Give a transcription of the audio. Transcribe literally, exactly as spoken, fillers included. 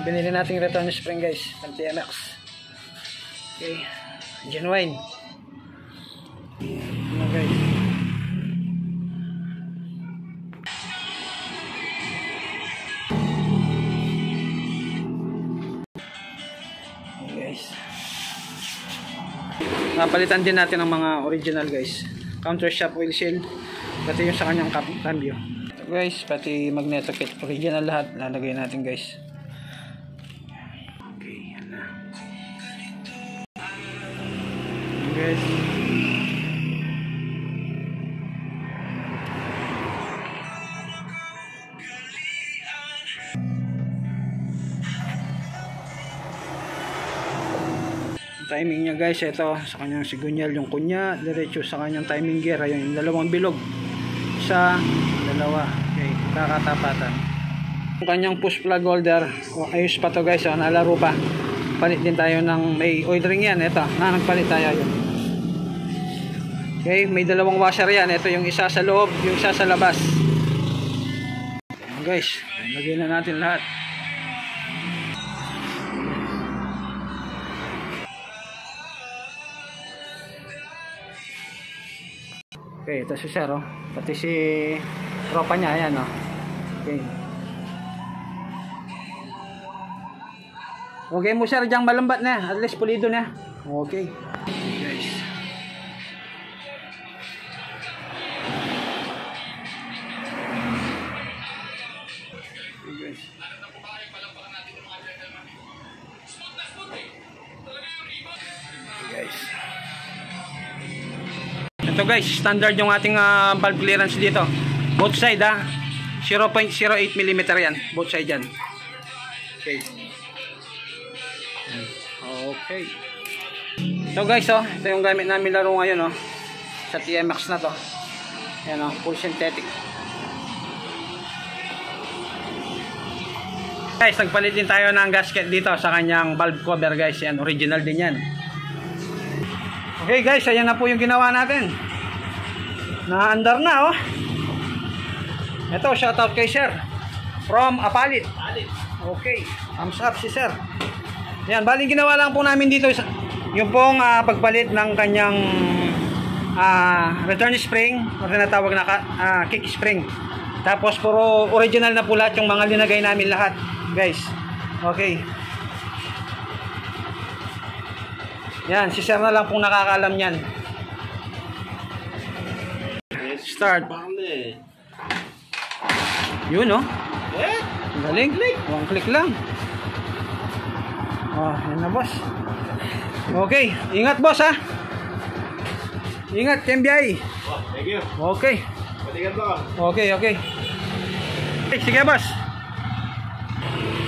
binili nating return spring guys, ng T M X. Okay, genuine. Ano guys, okay, guys, napalitan din natin ang mga original guys, counter shaft oil seal, pati yung sa kanyang cambio. So guys, pati magneto kit original lahat lalagay natin guys. Okay, yan na guys. Timing niya guys, ito sa kanyang sigunyal yung kunya, diretso sa kanyang timing gear, ayun yung dalawang bilog, isa, dalawa, okay, kakatapatan. Yung kanyang push plug holder, oh, ayos pa to guys, oh, nalaro pa. Palit din tayo ng may oil ring yan, ito, na nagpalit tayo yun. Okay, may dalawang washer yan, ito yung isa sa loob, yung isa sa labas. Ayan guys, lagyan na natin lahat. Okay, ito si sir, oh. Pati si tropa niya, ayan, oh. Okay. Okay mo sir, diyang malambat na, at least pulido na. Okay. Guys. Okay guys. Guys. Ito guys, standard yung ating uh, valve clearance dito. Both side ha. zero point zero eight millimeter yan. Both side yan. Okay. Okay. So guys, oh, ito yung gamit namin laro ngayon, oh. Sa T M X na to. Yan, oh, full synthetic. Guys, nagpalit din tayo ng gasket dito sa kanyang valve cover guys. Yan, original din yan. Okay guys, ayan na po yung ginawa natin. Na-andar na, oh. Ito, shoutout kay sir from Apalit. Okay, thumbs up si sir. Ayan, baling ginawa lang po namin dito yung pong uh, pagpalit ng kanyang uh, return spring, o tinatawag na uh, kick spring. Tapos puro original na po lahat yung mga linagay namin lahat guys. Okay. Yan, si sir na lang pong nakakaalam yan. Start. Yun, no? Galing. One click lang. Oh, yan na boss. Okay, ingat boss ha. Ingat, Kembiyay. Thank you. Okay. Patigan ba ka? Okay, okay. Sige boss.